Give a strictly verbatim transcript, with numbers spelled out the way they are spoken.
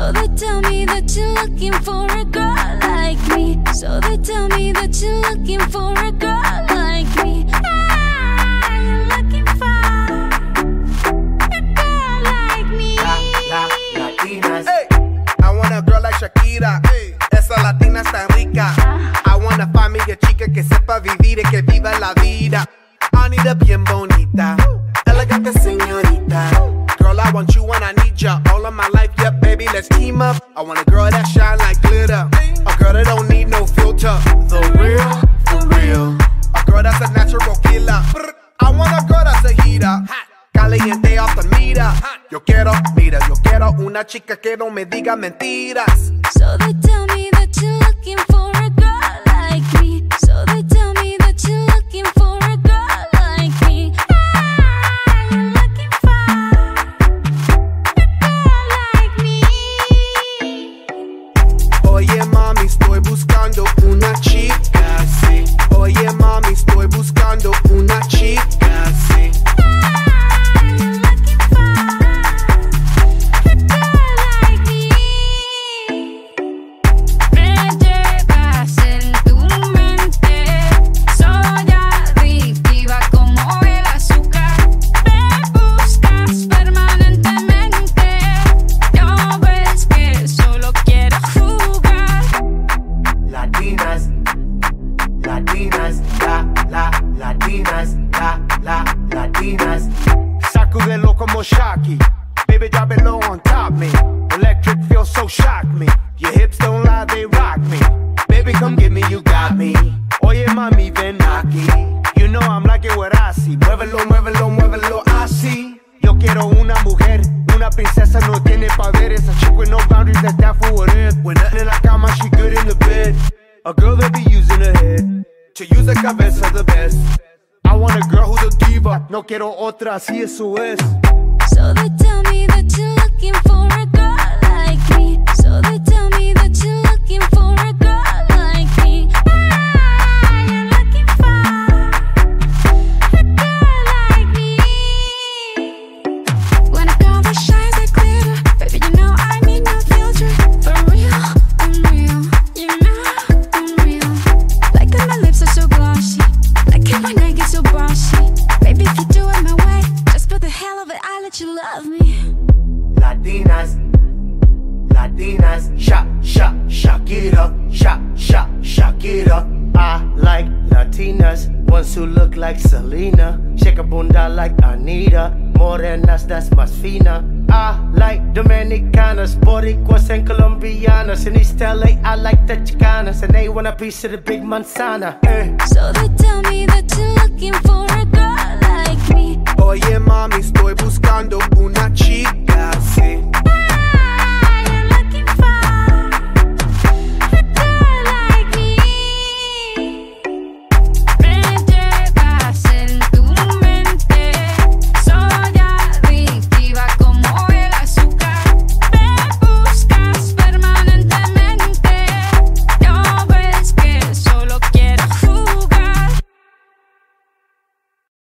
So they tell me that you're looking for a girl like me. So they tell me that you're looking for a girl like me. Ah, you're looking for a girl like me. La, la, Latinas. Hey, I want a girl like Shakira. Hey, esa latina está rica. I wanna find me a chica que sepa vivir y que viva la vida. Anita bien bonita, elegante señorita. Girl, I want you when I need ya. All of my life, yeah, baby, let's team up. I want a girl that shine like glitter, a girl that don't need no filter. The real, for real. A girl that's a natural killer. I want a girl that's a heater, caliente off the meter. Yo quiero, mira, yo quiero una chica que no me diga mentiras. So they tell me that you're looking for a girl like me. So they tell me that you're looking for a girl like me. Ah, you're looking for a girl like me. Oye mami, estoy buscando una chica, sí. Oye mami, estoy buscando una chica, sí. Sacudelo como Shocky, baby drop it low on top me. Electric feel so shock me. Your hips don't lie, they rock me. Baby come get me, you got me. Oye mami ven aquí. You know I'm like it what I see. Muévelo, muévelo, muévelo así. Yo quiero una mujer, una princesa no tiene poderes. A chick with no boundaries, that's that for what it is. When nothing in la cama, she good in the bed. A girl that be using her head to use the cabeza the best. I want a girl who's a diva. No quiero otra, así eso es. So they tell me that you're looking for a girl like me. So they tell me that you're looking for a girl like me. Ah, you're looking for a girl like me. When a girl that shines like glitter, baby, you know I need no filter. For real, I'm real. You know I'm real. Like that my lips are so glossy. Like how my neck is so bossy. Baby, if you do it my way, just for the hell of it, I'll let you love me. Latinas, Latinas, Sha, Sha, Shakira, Sha, Sha, Shakira. I like Latinas, ones who look like Selena. Shake a bunda like Anita. Morenas, that's más fina. I like Dominicanas, Boricuas and Colombianas. In East L A, I like the Chicanas, and they want a piece of the big manzana. Eh. So they tell me that you're looking for a girl like me. Oye mami, estoy buscando una chica, sí.